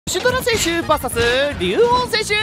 シュドラ選手 VS 竜王選手。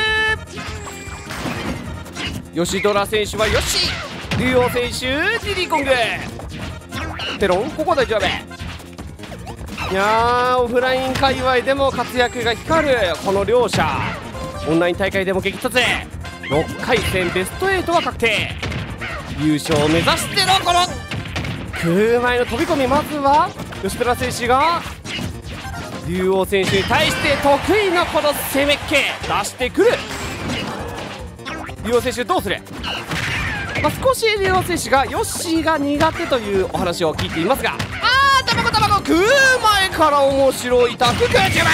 吉ドラ選手はヨッシー、竜王選手ディディコング。テロンここ大丈夫。いやー、オフライン界隈でも活躍が光るこの両者。オンライン大会でも激突。6回戦ベスト8は確定。優勝を目指してのこの空前の飛び込み。まずは吉村選手が竜王選手に対して得意なこの攻めっ気出してくる。竜王選手どうする。少し竜王選手がヨッシーが苦手というお話を聞いていますが、卵空前から面白いタク空中前。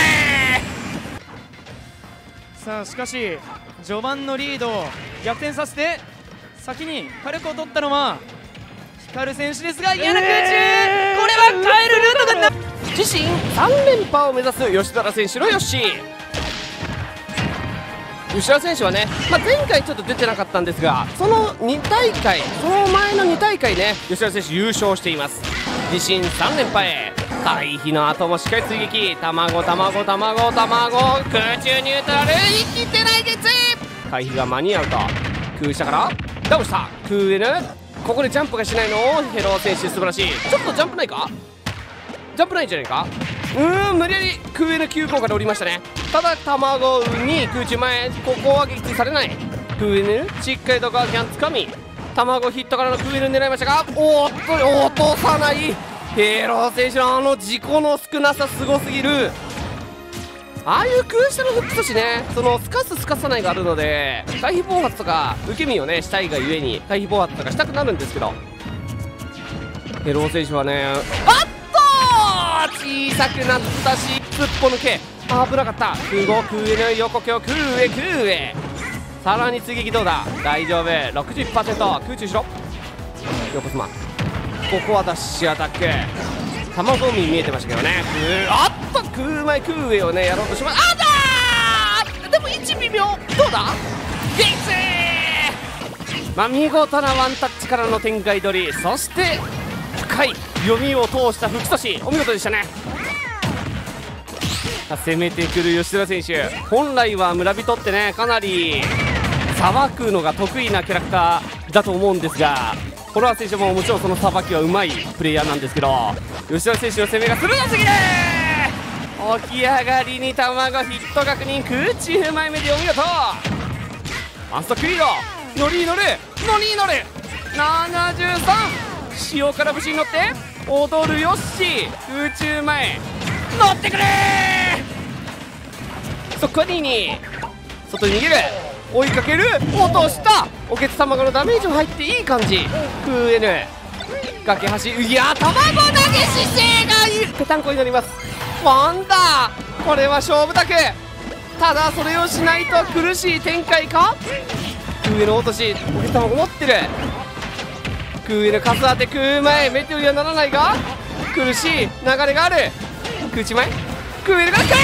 さあしかし序盤のリードを逆転させて先に火力を取ったのは光選手ですが、嫌な空中、これは帰るルートが自身3連覇を目指す吉田選手のヨッシー。吉田選手はね、前回ちょっと出てなかったんですが、その2大会、その前の2大会ね、吉田選手優勝しています。自身3連覇へ、回避の後もしっかり追撃。卵空中ニュートラル、生きてないゲッツ。回避が間に合うと空下からダウンした。空上のここでジャンプがしないのヘロ選手素晴らしい。ちょっとジャンプないか、ジャンプないんじゃないか。無理やり空上の急降下で降りましたね。ただ卵に空中前、ここは撃墜されない。空上のしっかりとガーキャンつかみ、卵ヒットからの空上の狙いましたが、おっと落とさない。ヘロ選手の事故の少なさすごすぎる。ああいう空下のフックとしね、そのスカすスカさないがあるので、回避暴発とか受け身をねしたいがゆえに回避暴発とかしたくなるんですけど、ヘロ選手はね、小さくなったし、すっぽ抜け、危なかった。空上の横強、空上さらに追撃どうだ、大丈夫。 61% 空中しろ。横スマ、ここはダッシュアタック。卵海見えてましたけどね。空前空上をねやろうとします。でも1微妙。どうだゲイツ。見事なワンタッチからの展開取り、そして深い読みを通した吹き差し、お見事でしたね。攻めてくる吉田選手、本来は村人ってねかなりさばくのが得意なキャラクターだと思うんですが、フォロワー選手ももちろんそのさばきはうまいプレイヤーなんですけど、吉田選手の攻めが鋭すぎる。起き上がりに卵ヒット確認、空中前目でお見事。ワンストックリード、乗りに乗る73、塩辛節に乗って踊るヨッシー、空中前乗ってくれ。そこは2に外に逃げる、追いかける、落とした。おけつ卵のダメージも入っていい感じ。空 N 崖橋、いや卵投げ姿勢がいい。ぺたんこになります。ワンダー、これは勝負だけ。ただそれをしないと苦しい展開か。空 N 落とし、おけつ卵持ってる。空 N カス当て、空前メテオにはならないが苦しい流れがある。空中前、空 N が空前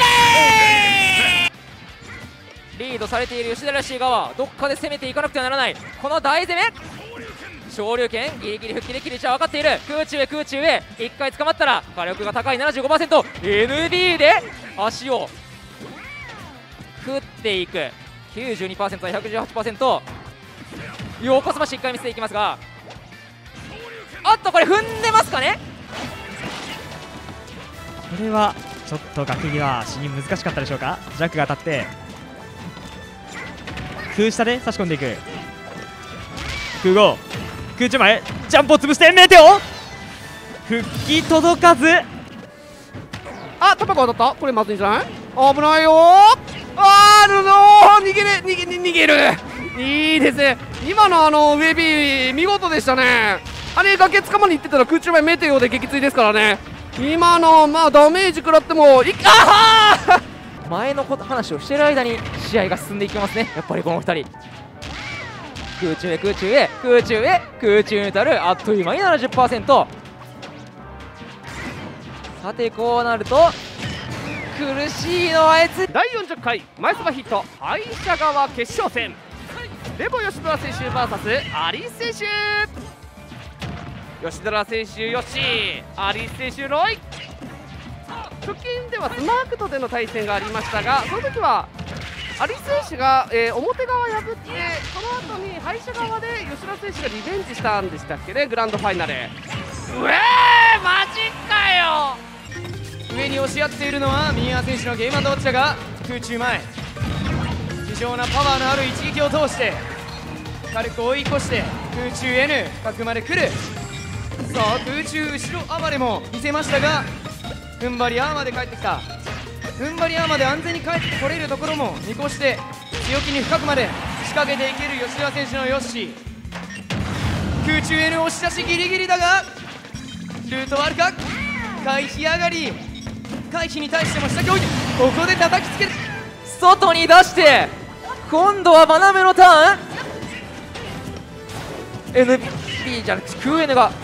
リードされている吉田らしい側、どっかで攻めていかなくてはならない。この大攻め、昇竜拳ギリギリ復帰できる位置は分かっている。空中へ1回捕まったら火力が高い 75%、 ND で足を食っていく 92% 118%。 横スマッシュ1回見せていきますが、これ踏んでますかね。 これはちょっと崖際死に難しかったでしょうか。ジャックが当たって空下で差し込んでいく。空後空中前ジャンプを潰してメテオ復帰届かず。 卵当たった。これまずいんじゃない。危ないよ逃げる。いいですね。今のウェビー見事でしたね。あれ崖つかまに行ってたら空中前メテオで撃墜ですからね。今のダメージ食らっても前の話をしてる間に試合が進んでいきますね。やっぱりこの2人、空中に至るあっという間に 70%。 さてこうなると苦しいのはあいつ。 第40回前そばヒット敗者側決勝戦、レボ吉田選手 VS アリス選手。吉田選手ヨッシー、アリス選手ロイ。 直近ではスマークとでの対戦がありましたが、その時はアリ選手が、表側破って、その後に敗者側で吉田選手がリベンジしたんでしたっけね、グランドファイナル。マジかよ。 上に押し合っているのはミーア選手のゲームアンドウォッチだが、空中前非常なパワーのある一撃を通して軽く追い越して空中 N 深くまで来る。さあ空中後ろ暴れも見せましたが、踏ん張りアーマーで帰ってきた。踏ん張りアーマーで安全に帰ってこれるところも見越して強気に深くまで仕掛けていける吉田選手のヨッシー。空中 N 押し出しギリギリだがルートはあるか。回避上がり、回避に対しても下に置いてここで叩きつける。 外に出して今度はマナメのターン。 NB じゃなくてクーエヌが、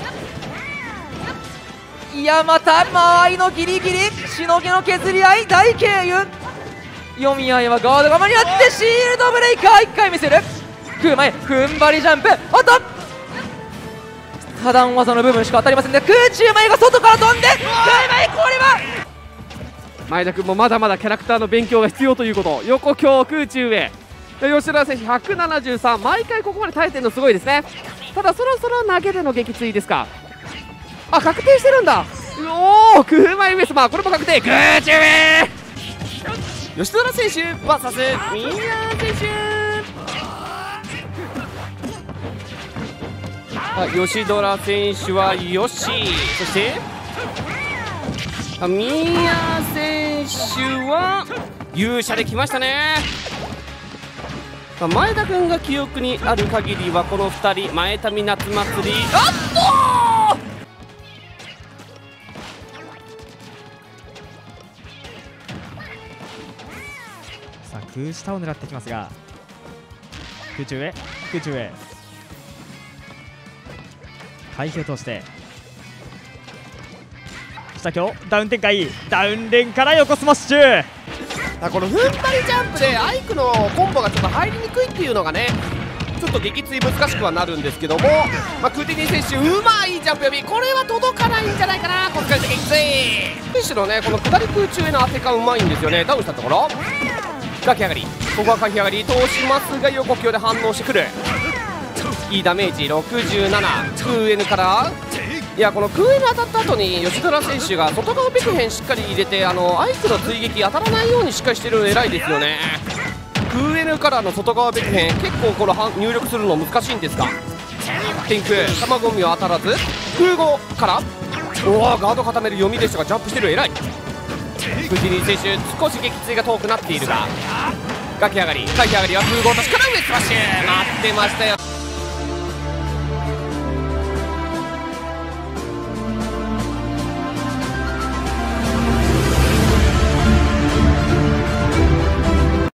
いやまた間合いのギリギリしのぎの削り合い、大経由読み合いはガードが間に合ってシールドブレイカー1回見せる。空前踏ん張りジャンプ、おっと多段技の部分しか当たりませんで、空中前が外から飛んで空前、これは前田君もまだまだキャラクターの勉強が必要ということ。横強空中へ吉田選手173、毎回ここまで耐えてるのすごいですね。ただそろそろ投げでの撃墜ですか。あ、確定してるんだ。おお、空前上様、これも確定。空中へ吉田選手 VS ミーア選手。吉ド選手はヨッシー、そしてミーア選手は勇者で来ましたね。前田君が記憶にある限りはこの2人、前民夏祭り、あっとさあ空下を狙ってきますが、空中へ空中へ回避を通して下強ダウン展開、ダウンレンから横スマッシュ。 この踏ん張りジャンプでアイクのコンボがちょっと入りにくいっていうのがね、ちょっと撃墜難しくはなるんですけども、クーティニー選手うまいジャンプ呼び、これは届かないんじゃないかな。こっから撃墜選手のね、この下り空中への当て感うまいんですよね。ダウンしたところガキ上がり、ここは回避上がり通しますが横強で反応してくる。いいダメージ67、クーエヌから、いやこのクーエヌ当たった後に吉田選手が外側ベクヘンしっかり入れて、アイクの追撃当たらないようにしっかりしてるの偉いですよね。クーエヌからの外側ベクヘン結構これ入力するの難しいんですか。天空卵海は当たらず、空後からおおガード固める読みでしたがジャンプしてる偉い。クジリ選手少し撃墜が遠くなっているがガキ上がり回避上がりは空後としから上スマッシュ待ってましたよ。